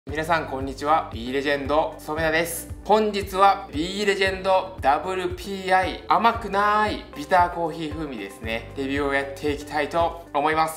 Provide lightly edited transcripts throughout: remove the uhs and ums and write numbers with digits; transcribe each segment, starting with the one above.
皆さんこんにちは。 B レジェンド染田です。本日は B レジェンド WPI 甘くないビターコーヒー風味ですね、レビューをやっていきたいと思います。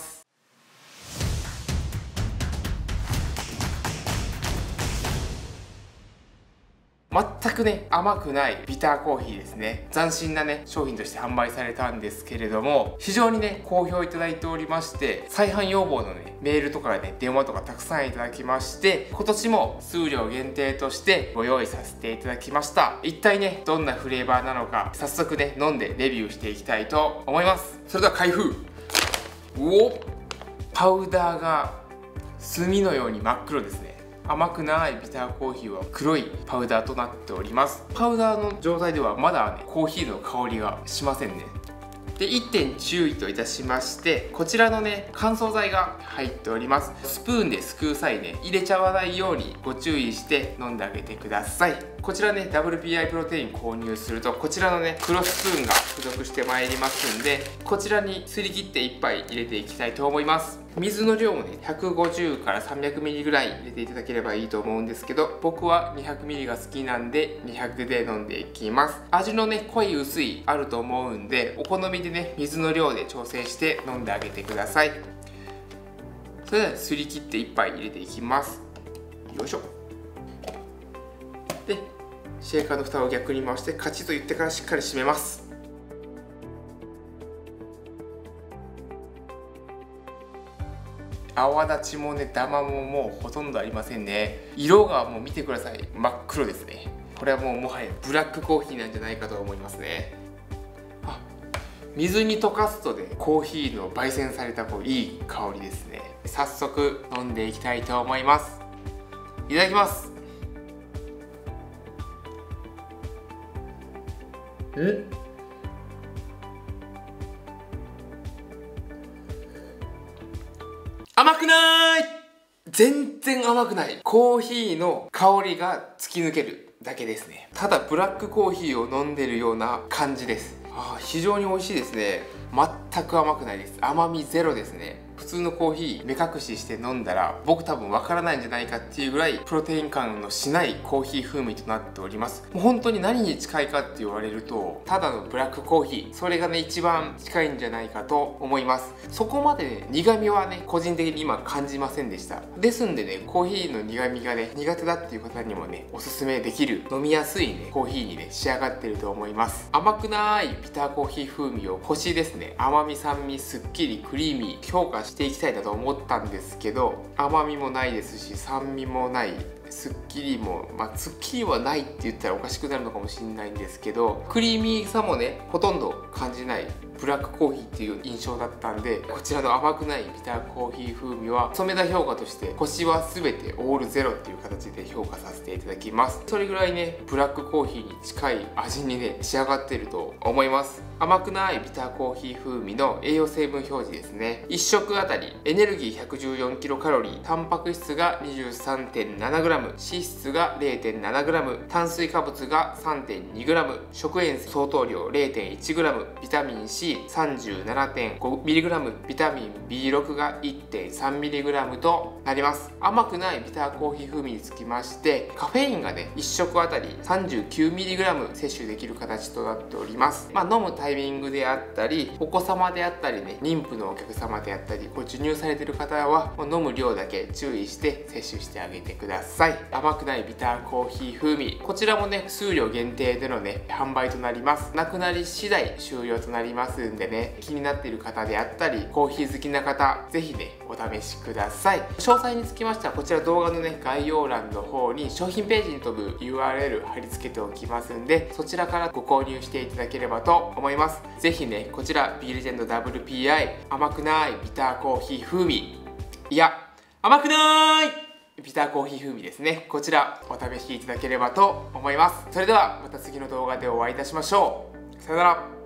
全くね、甘くないビターコーヒーですね。斬新なね、商品として販売されたんですけれども、非常にね、好評いただいておりまして、再販要望のね、メールとかね、電話とかたくさんいただきまして、今年も数量限定としてご用意させていただきました。一体ね、どんなフレーバーなのか、早速ね、飲んでレビューしていきたいと思います。それでは開封。お、パウダーが墨のように真っ黒ですね。甘くないビターコーヒーは黒いパウダーとなっております。パウダーの状態ではまだね、コーヒーの香りがしませんね。で、1点注意といたしまして、こちらのね、乾燥剤が入っております。スプーンですくう際ね、入れちゃわないようにご注意して飲んであげてください。こちらね、WPI プロテイン購入すると、こちらのね、黒スプーンが付属してまいりますんで、こちらにすり切って1杯入れていきたいと思います。水の量もね、150から 300ml ぐらい入れていただければいいと思うんですけど、僕は 200ml が好きなんで200で飲んでいきます。味のね、濃い薄いあると思うんで、お好みでね、水の量で調整して飲んであげてください。それではすり切って1杯入れていきます。よいしょ。で、シェーカーの蓋を逆に回してカチッと言ってからしっかり閉めます。泡立ちもね、ダマももうほとんどありませんね。色がもう見てください。真っ黒ですね。これはもうもはやブラックコーヒーなんじゃないかと思いますね。あ、水に溶かすとね、コーヒーの焙煎されたこういい香りですね。早速飲んでいきたいと思います。いただきます。甘くない。全然甘くない。コーヒーの香りが突き抜けるだけですね。ただブラックコーヒーを飲んでるような感じです。非常に美味しいですね。全く甘くないです。甘みゼロですね。普通のコーヒー目隠しして飲んだら僕多分わからないんじゃないかっていうぐらいプロテイン感のしないコーヒー風味となっております。もう本当に何に近いかって言われると、ただのブラックコーヒー、それがね一番近いんじゃないかと思います。そこまでね、苦味はね個人的に今感じませんでした。ですんでね、コーヒーの苦味がね苦手だっていう方にもねおすすめできる飲みやすいねコーヒーにね仕上がってると思います。甘くないビターコーヒー風味を星ですね。甘み、酸味、すっきり、クリーミー評価していきたいなと思ったんですけど、甘みもないですし酸味もない、すっきりもすっきりはないって言ったらおかしくなるのかもしれないんですけど、クリーミーさもねほとんど感じないブラックコーヒーっていう印象だったんで、こちらの甘くないビターコーヒー風味は染めた評価として星は全てオールゼロっていう形で評価させていただきます。それぐらいねブラックコーヒーに近い味にね仕上がっていると思います。甘くないビターコーヒー風味の栄養成分表示ですね。1食あたりエネルギー 114kcal、タンパク質が 23.7g、 脂質が 0.7g、 炭水化物が 3.2g、 食塩相当量 0.1g、 ビタミン C37.5mg、 ビタミン B6 が 1.3mg となります。甘くないビターコーヒー風味につきまして、カフェインがね1食あたり 39mg 摂取できる形となっております。飲むタイミングであったり、お子様であったりね、妊婦のお客様であったり、ご授乳されている方は飲む量だけ注意して摂取してあげてください。甘くないビターコーヒー風味、こちらもね数量限定でのね販売となります。なくなり次第終了となりますんでね、気になっている方であったりコーヒー好きな方、ぜひねお試しください。詳細につきましてはこちら動画のね概要欄の方に商品ページに飛ぶ URL 貼り付けておきますんで、そちらからご購入していただければと思います。ぜひねこちら B レジェンド WPI 甘くないビターコーヒー風味、いや甘くないビターコーヒー風味ですね、こちらお試しいただければと思います。それではまた次の動画でお会いいたしましょう。さよなら。